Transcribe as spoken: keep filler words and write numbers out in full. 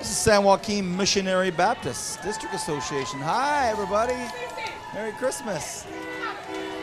This is San Joaquin Missionary Baptist District Association. Hi, everybody. Merry Christmas.